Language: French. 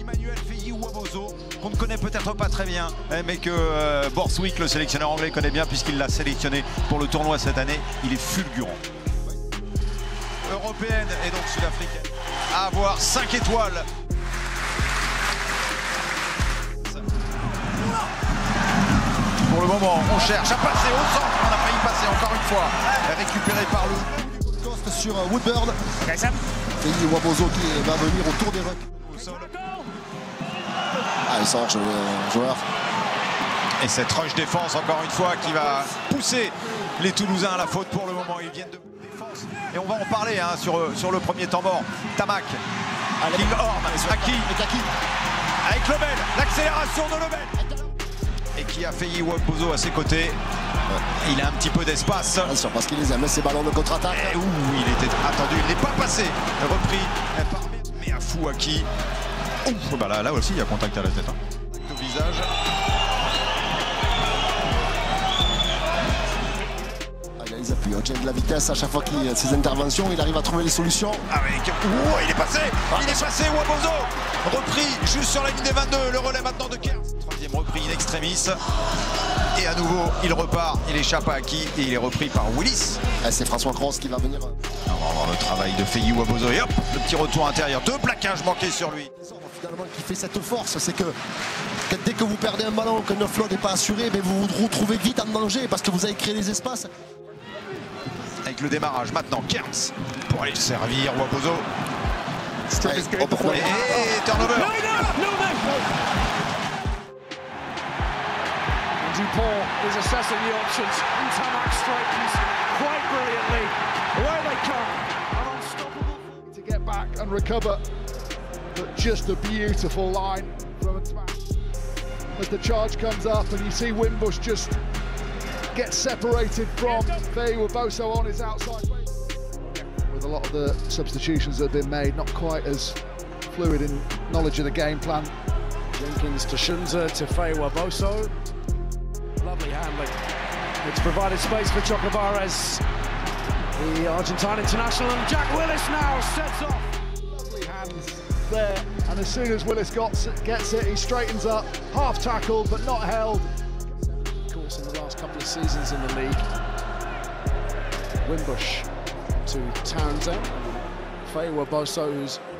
Emmanuel Feyi-Waboso, qu'on ne connaît peut-être pas très bien, mais que Borswick, le sélectionneur anglais, connaît bien puisqu'il l'a sélectionné pour le tournoi cette année. Il est fulgurant. Européenne et donc sud-africaine. À avoir 5 étoiles. Pour le moment, on cherche à passer au centre. On a failli passer encore une fois. Récupéré par le Coste sur Woodburn. Feyi-Waboso qui va venir autour des rucks. Ah, il sort joueur. Et cette rush défense, encore une fois, qui va pousser les Toulousains à la faute pour le moment. Ils viennent de défense. Et on va en parler hein, sur le premier temps mort. Tamac, Kinghorn, Aki, avec Lebel, l'accélération de Lebel. Et qui a Feyi-Waboso à ses côtés. Il a un petit peu d'espace. Parce qu'il les aime, ces ballons de contre-attaque. Il était attendu, il n'est pas passé. Repris par Meafou Aki. Bah là aussi, il y a contact à la tête. Hein. Au visage. Les appuis, on tient de la vitesse à chaque fois qu'il y a ses interventions, il arrive à trouver les solutions. Il est passé, Waboso. Repris juste sur la ligne des 22, le relais maintenant de Kerr. Troisième repris in extremis. Et à nouveau, il repart, il échappe à Aki et il est repris par Willis. C'est François Cross qui va venir. On va voir le travail de Feyi-Waboso et hop, le petit retour intérieur. 2 plaquages manqués sur lui. Finalement, qui fait cette force, c'est que dès que vous perdez un ballon, que notre flot n'est pas assuré, mais vous vous retrouvez vite en danger parce que vous avez créé des espaces. Avec le démarrage maintenant, Kearns pour aller servir Waboso. Et turnover. Dupont is assessing the options, and Tamac straightens quite brilliantly. Away they come, and unstoppable to get back and recover. But just a beautiful line from Tamac. As the charge comes up, and you see Wimbush just get separated from Feyi-Waboso on his outside. With a lot of the substitutions that have been made, not quite as fluid in knowledge of the game plan. Jenkins to Shunza to Feyi-Waboso. Lovely handling. It's provided space for Chocobares, the Argentine international, and Jack Willis now sets off. Lovely hands there, and as soon as Willis gets it, he straightens up, half tackled but not held. Of course, in the last couple of seasons in the league. Wimbush to Townsend. Feyi-Waboso, who's